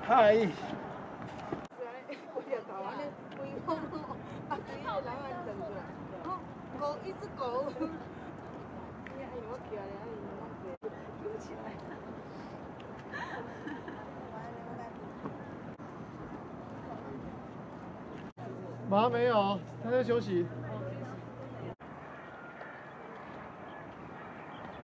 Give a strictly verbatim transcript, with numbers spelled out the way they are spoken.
嗨。 我就台湾的规方哦，啊，对个人安等过来，哦，狗一只狗，哎呀，我起来了，哎，弄这，撸起来。 马上没有，他在休息。